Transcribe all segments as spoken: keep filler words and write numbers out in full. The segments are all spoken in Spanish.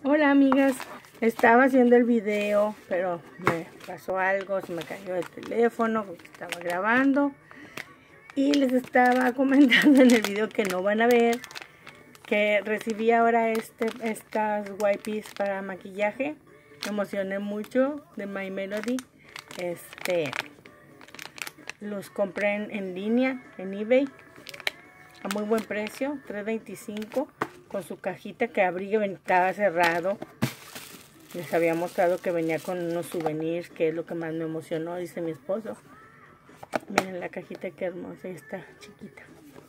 Hola amigas, estaba haciendo el video, pero me pasó algo, se me cayó el teléfono porque estaba grabando y les estaba comentando en el video que no van a ver que recibí ahora este, estas wipes para maquillaje. Me emocioné mucho de My Melody. Este, los compré en, en línea, en eBay, a muy buen precio, tres veinticinco, con su cajita que abrí y estaba cerrado. Les había mostrado que venía con unos souvenirs, que es lo que más me emocionó, dice mi esposo. Miren la cajita, qué hermosa, y está chiquita.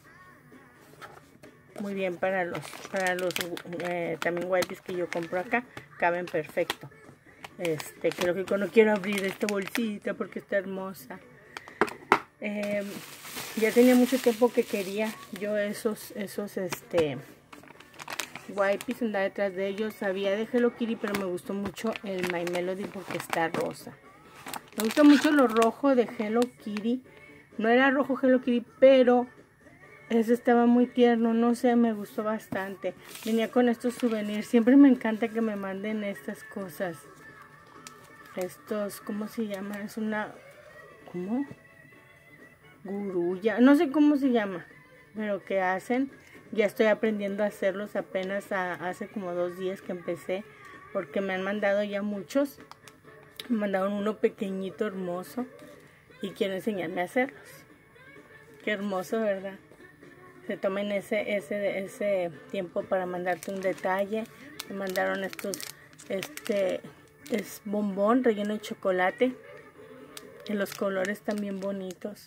Muy bien para los, para los eh, también wipes que yo compro acá, caben perfecto. Este, que lógico, no quiero abrir esta bolsita porque está hermosa. Eh, ya tenía mucho tiempo que quería yo esos, esos, este, wipes, andaba detrás de ellos. Sabía de Hello Kitty, pero me gustó mucho el My Melody porque está rosa. Me gusta mucho lo rojo de Hello Kitty. No era rojo Hello Kitty, pero ese estaba muy tierno, no sé, me gustó bastante. Venía con estos souvenirs. Siempre me encanta que me manden estas cosas. Estos, ¿cómo se llama? Es una, ¿cómo? Gurulla, no sé cómo se llama, pero que hacen. Ya estoy aprendiendo a hacerlos, apenas a, hace como dos días que empecé, porque me han mandado ya muchos. Me mandaron uno pequeñito, hermoso, y quiero enseñarme a hacerlos. Qué hermoso, ¿verdad? Se tomen ese, ese, ese tiempo para mandarte un detalle. Me mandaron estos, este, es bombón relleno de chocolate. Y los colores también bonitos.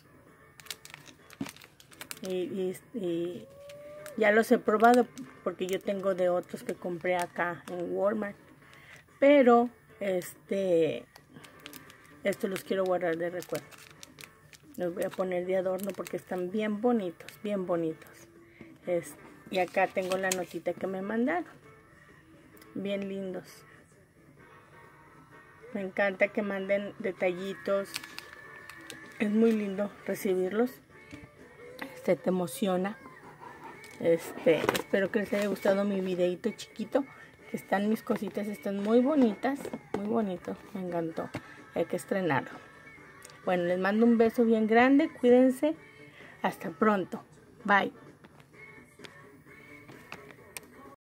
Y, y, y ya los he probado porque yo tengo de otros que compré acá en Walmart. Pero, este, estos los quiero guardar de recuerdo. Los voy a poner de adorno porque están bien bonitos, bien bonitos. Es, y acá tengo la notita que me mandaron. Bien lindos. Me encanta que manden detallitos. Es muy lindo recibirlos. Este te emociona. Este, espero que les haya gustado mi videito chiquito. Que están mis cositas, están muy bonitas. Muy bonito, me encantó. Hay que estrenarlo. Bueno, les mando un beso bien grande. Cuídense. Hasta pronto. Bye.